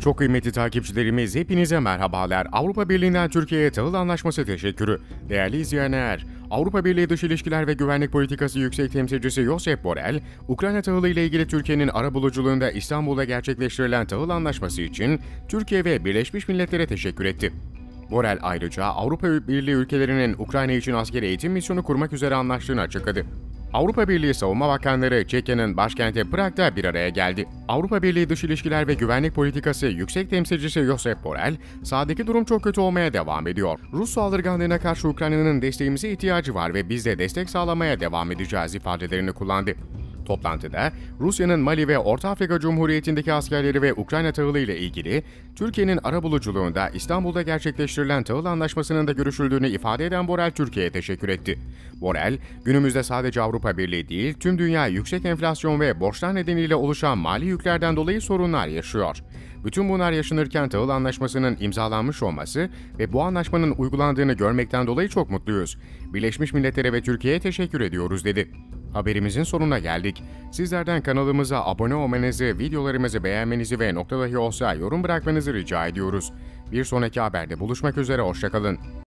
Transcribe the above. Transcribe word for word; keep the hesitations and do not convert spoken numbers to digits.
Çok kıymetli takipçilerimiz, hepinize merhabalar. Avrupa Birliği'nden Türkiye'ye tahıl anlaşması teşekkürü. Değerli izleyenler, Avrupa Birliği Dış İlişkiler ve Güvenlik Politikası Yüksek Temsilcisi Josep Borrell, Ukrayna tahılı ile ilgili Türkiye'nin arabuluculuğunda İstanbul'da gerçekleştirilen tahıl anlaşması için Türkiye ve Birleşmiş Milletler'e teşekkür etti. Borrell ayrıca Avrupa Birliği ülkelerinin Ukrayna için askeri eğitim misyonu kurmak üzere anlaştığını açıkladı. Avrupa Birliği Savunma Bakanları Çekya'nın başkenti Prag'da bir araya geldi. Avrupa Birliği Dış İlişkiler ve Güvenlik Politikası Yüksek Temsilcisi Josep Borrell, "Sahadaki durum çok kötü olmaya devam ediyor. Rus saldırganlığına karşı Ukrayna'nın desteğimize ihtiyacı var ve biz de destek sağlamaya devam edeceğiz" ifadelerini kullandı. Toplantıda Rusya'nın Mali ve Orta Afrika Cumhuriyeti'ndeki askerleri ve Ukrayna tahılı ile ilgili Türkiye'nin arabuluculuğunda İstanbul'da gerçekleştirilen tahıl anlaşmasının da görüşüldüğünü ifade eden Borrell Türkiye'ye teşekkür etti. Borrell, günümüzde sadece Avrupa Birliği değil, tüm dünya yüksek enflasyon ve borçlar nedeniyle oluşan mali yüklerden dolayı sorunlar yaşıyor. Bütün bunlar yaşanırken tahıl anlaşmasının imzalanmış olması ve bu anlaşmanın uygulandığını görmekten dolayı çok mutluyuz. Birleşmiş Milletler'e ve Türkiye'ye teşekkür ediyoruz dedi. Haberimizin sonuna geldik. Sizlerden kanalımıza abone olmanızı, videolarımızı beğenmenizi ve nokta dahi olsa yorum bırakmanızı rica ediyoruz. Bir sonraki haberde buluşmak üzere, hoşça kalın.